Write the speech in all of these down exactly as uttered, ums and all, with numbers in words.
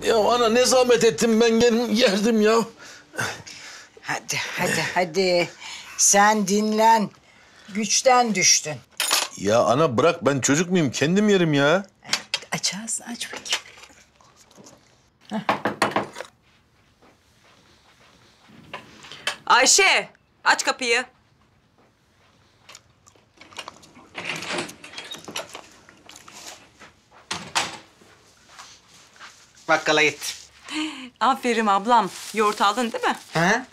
Ya ana ne zahmet ettim ben geldim yerdim ya. Hadi, hadi, hadi. Sen dinlen. Güçten düştün. Ya ana bırak ben çocuk muyum? Kendim yerim ya. Aç ağzını, aç bakayım. Ayşe, aç kapıyı. Bakkala git. Aferin ablam. Yoğurt aldın değil mi? Ha?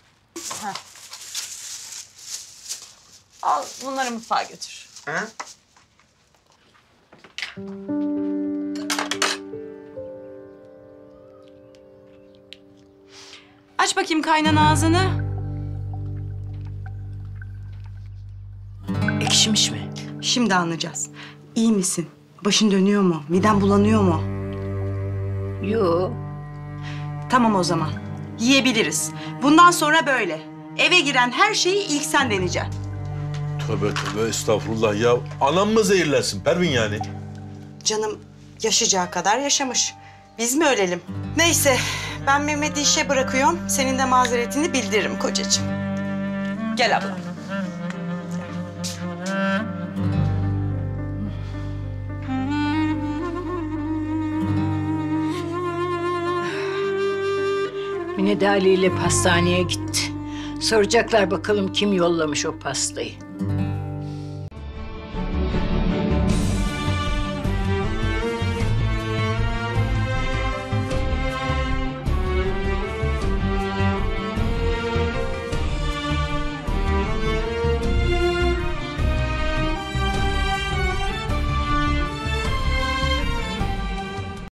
Al bunları mutfağa götür. Ha? Aç bakayım kaynana ağzını. Ekşimiş mi? Şimdi anlayacağız. İyi misin? Başın dönüyor mu? Miden bulanıyor mu? Yo. Tamam o zaman. Yiyebiliriz. Bundan sonra böyle. Eve giren her şeyi ilk sen deneyeceksin. Tövbe tövbe estağfurullah ya. Anam mı zehirlensin Pervin yani? Canım yaşayacağı kadar yaşamış. Biz mi ölelim? Neyse ben Mehmet'i işe bırakıyorum. Senin de mazeretini bildiririm kocacığım. Gel abla. Mine de Ali ile pastaneye gitti. Soracaklar bakalım kim yollamış o pastayı.